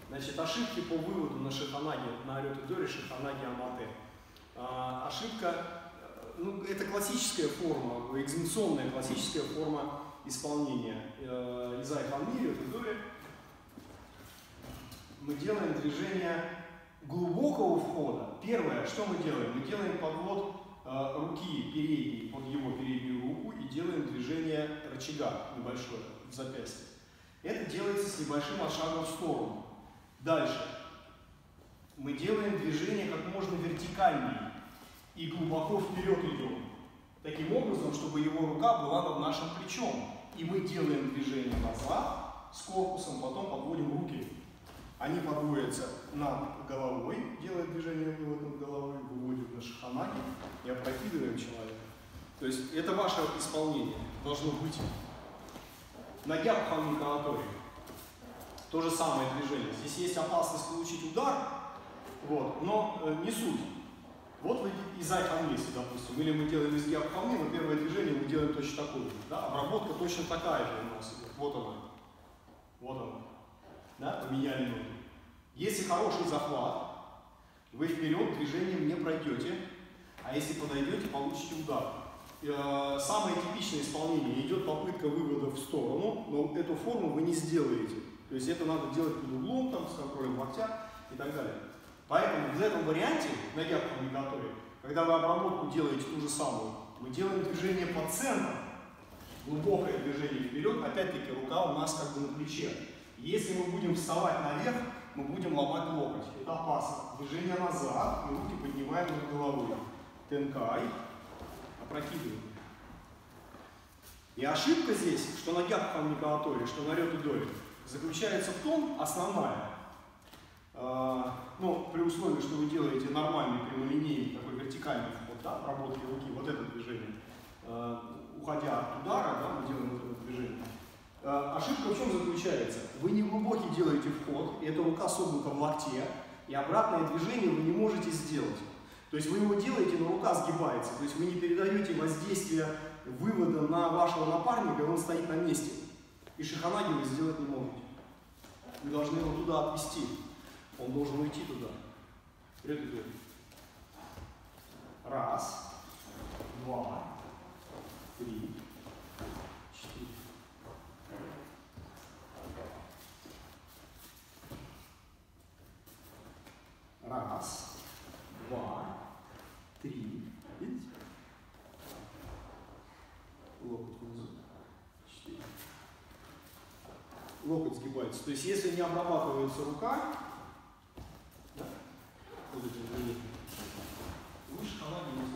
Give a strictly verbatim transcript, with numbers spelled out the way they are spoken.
Значит, ошибки по выводу на шиханаге, на арёт-и-доре, шиханаге амате. А, ошибка, ну, это классическая форма, экзаменационная классическая форма исполнения. Изай ханми, арёт-и-доре. Мы делаем движение глубокого входа. Первое, что мы делаем? Мы делаем подвод э, руки передней под его переднюю руку и делаем движение рычага небольшое в запястье. Это делается с небольшим отшагом в сторону. Дальше. Мы делаем движение как можно вертикальнее и глубоко вперед идем. Таким образом, чтобы его рука была над нашим плечом. И мы делаем движение назад с корпусом, потом подводим руки. Они подводятся над головой, делают движение вывод над головой, выводят на шиханаге и опрокидываем человека. То есть это ваше исполнение должно быть. На гябхами канатории то же самое движение. Здесь есть опасность получить удар, вот, но э, не суть. Вот вы из айхамлиси, допустим, или мы делаем из гябхами, но первое движение мы делаем точно такое же. Да? Обработка точно такая же у нас идет. Вот она. Вот она. Да, поменяли ноги. Если хороший захват, вы вперед движением не пройдете, а если подойдете, получите удар. Самое типичное исполнение идет попытка вывода в сторону, но эту форму вы не сделаете. То есть это надо делать под углом, там, с контролем локтя и так далее. Поэтому в этом варианте, на гяб-коммуникаторе, когда вы обработку делаете ту же самую, мы делаем движение по центру, глубокое движение вперед, опять-таки рука у нас как бы на плече. Если мы будем вставать наверх, мы будем ломать локоть. Это опасно. Движение назад, и руки поднимаем над головой. Тенкай, опрокидываем. И ошибка здесь, что на гяб-коммуникаторе, что на арёт-и-доре, заключается в том, основная, э, ну, при условии, что вы делаете нормальный прямолинейный, такой вертикальный вход, да, обработки руки, вот это движение, э, уходя от удара, да, мы делаем вот это движение. Ошибка в чем заключается? Вы не глубокий делаете вход, и эта рука согнута в локте, и обратное движение вы не можете сделать. То есть вы его делаете, но рука сгибается. То есть вы не передаете воздействие вывода на вашего напарника, и он стоит на месте. И шиханаги вы сделать не можете. Вы должны его туда отвести. Он должен уйти туда. Вперед идет. Раз, два, три, четыре. Раз, два, три, видите? Локоть внизу. Четыре. Локоть сгибается. То есть, если не обрабатывается рука, да, вот эти движения, вы шиханаги не